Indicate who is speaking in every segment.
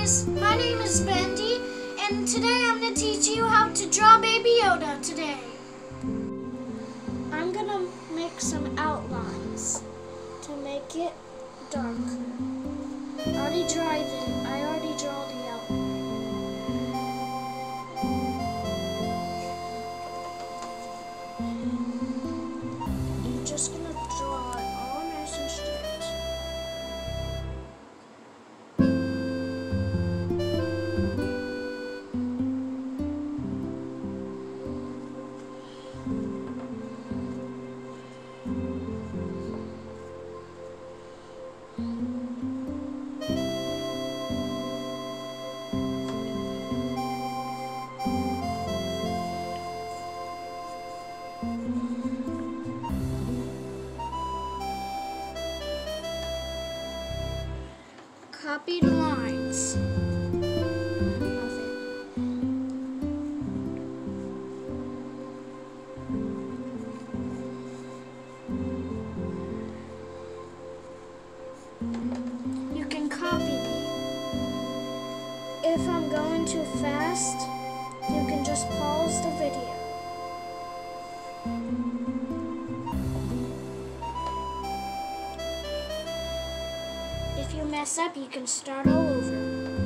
Speaker 1: guys, my name is Bendy, and today I'm going to teach you how to draw Baby Yoda today. I'm going to make some outlines to make it darker. I already draw the outline. You're just going to draw it all nice and straight. Copy the lines. You can copy me. If I'm going too fast, you can just pause the video. If you mess up, you can start all over.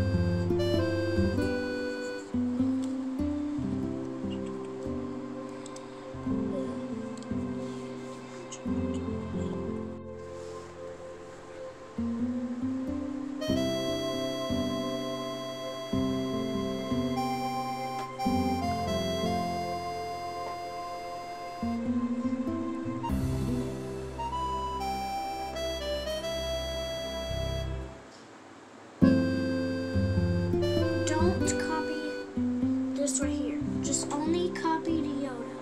Speaker 1: Don't copy this right here. Just only copy the Yoda.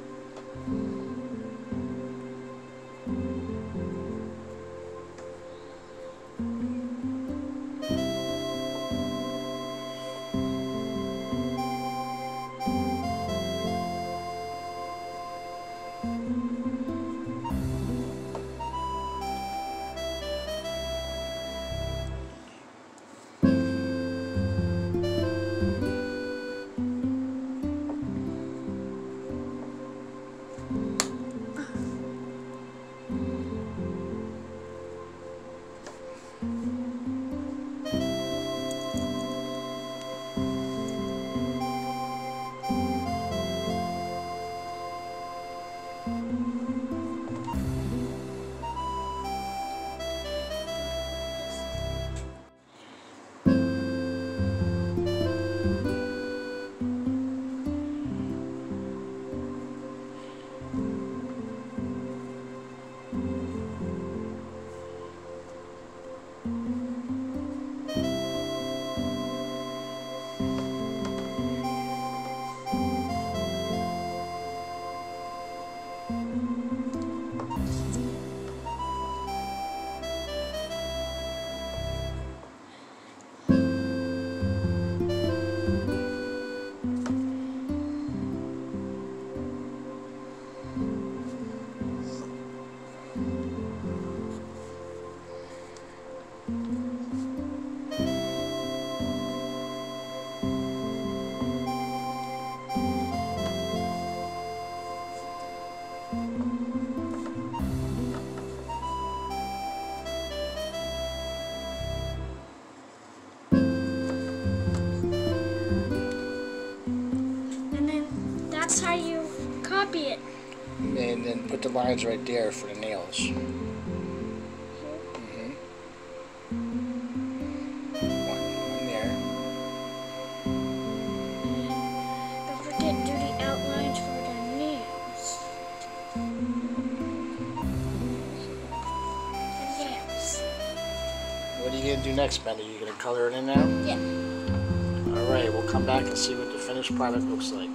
Speaker 1: That's how you copy it.
Speaker 2: And then put the lines right there for the nails. One there.
Speaker 1: Don't forget to do the outlines for the nails. The nails.
Speaker 2: What are you going to do next, Bendy? You going to color it in now?
Speaker 1: Yeah.
Speaker 2: Alright, we'll come back and see what the finished product looks like.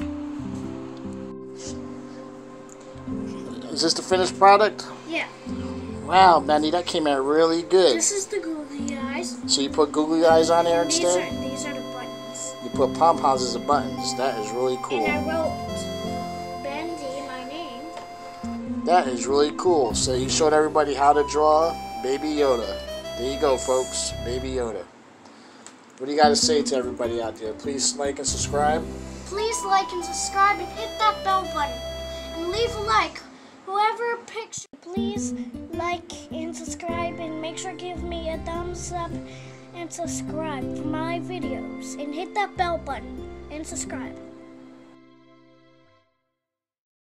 Speaker 2: Is this the finished product?
Speaker 1: Yeah.
Speaker 2: Wow, Bendy, that came out really good.
Speaker 1: This is the googly eyes.
Speaker 2: So you put googly eyes on there instead?
Speaker 1: These are the buttons.
Speaker 2: You put pom-poms as the buttons. That is really cool.
Speaker 1: And I wrote Bendy, my name.
Speaker 2: That is really cool. So you showed everybody how to draw Baby Yoda. There you go, folks. Baby Yoda. What do you got to say to everybody out there? Please like and subscribe.
Speaker 1: Please like and subscribe and hit that bell button. And leave a like. Whoever picks, please like and subscribe and make sure to give me a thumbs up and subscribe for my videos. And hit that bell button and subscribe.